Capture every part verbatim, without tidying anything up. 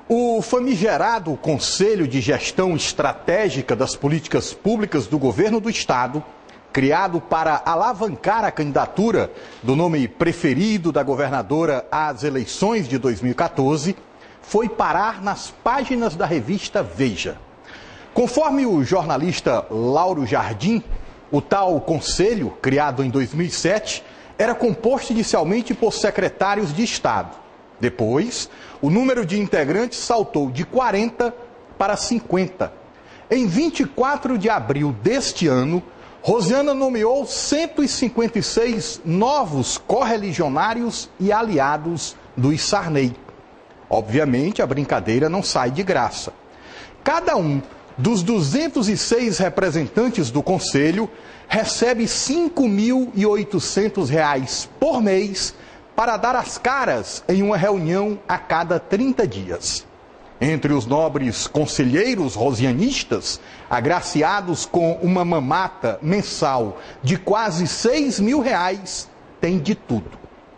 O famigerado Conselho de Gestão Estratégica das Políticas Públicas do Governo do Estado, criado para alavancar a candidatura do nome preferido da governadora às eleições de dois mil e quatorze, foi parar nas páginas da revista Veja. Conforme o jornalista Lauro Jardim, o tal conselho, criado em dois mil e sete, era composto inicialmente por secretários de Estado. Depois, o número de integrantes saltou de quarenta para cinquenta. Em vinte e quatro de abril deste ano, Rosiana nomeou cento e cinquenta e seis novos correligionários e aliados do Sarney. Obviamente, a brincadeira não sai de graça. Cada um dos duzentos e seis representantes do Conselho recebe cinco mil e oitocentos reais por mês para dar as caras em uma reunião a cada trinta dias. Entre os nobres conselheiros rosianistas, agraciados com uma mamata mensal de quase seis mil reais, tem de tudo.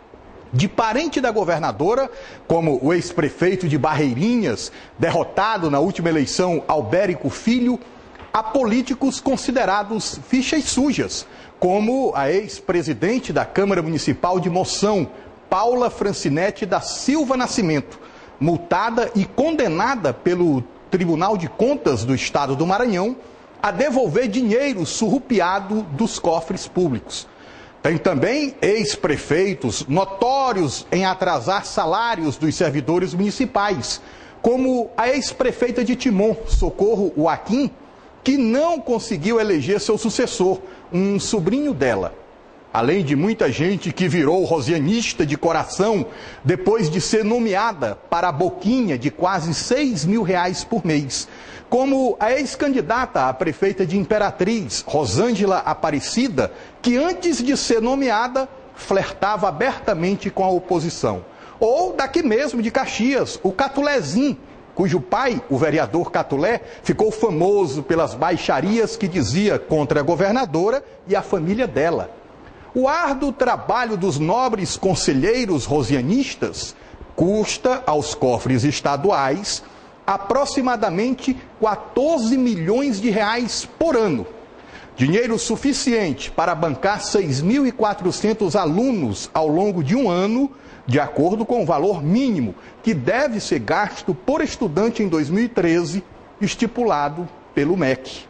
De parente da governadora, como o ex-prefeito de Barreirinhas, derrotado na última eleição, Albérico Filho, a políticos considerados fichas sujas, como a ex-presidente da Câmara Municipal de Moção, Paula Francinete da Silva Nascimento, multada e condenada pelo Tribunal de Contas do Estado do Maranhão a devolver dinheiro surrupiado dos cofres públicos. Tem também ex-prefeitos notórios em atrasar salários dos servidores municipais, como a ex-prefeita de Timon, Socorro Joaquim, que não conseguiu eleger seu sucessor, um sobrinho dela. Além de muita gente que virou rosianista de coração depois de ser nomeada para a boquinha de quase seis mil reais por mês, como a ex-candidata a prefeita de Imperatriz, Rosângela Aparecida, que antes de ser nomeada, flertava abertamente com a oposição. Ou daqui mesmo de Caxias, o Catulezinho, cujo pai, o vereador Catulé, ficou famoso pelas baixarias que dizia contra a governadora e a família dela. O árduo trabalho dos nobres conselheiros rosianistas custa aos cofres estaduais aproximadamente quatorze milhões de reais por ano. Dinheiro suficiente para bancar seis mil e quatrocentos alunos ao longo de um ano, de acordo com o valor mínimo que deve ser gasto por estudante em dois mil e treze, estipulado pelo M E C.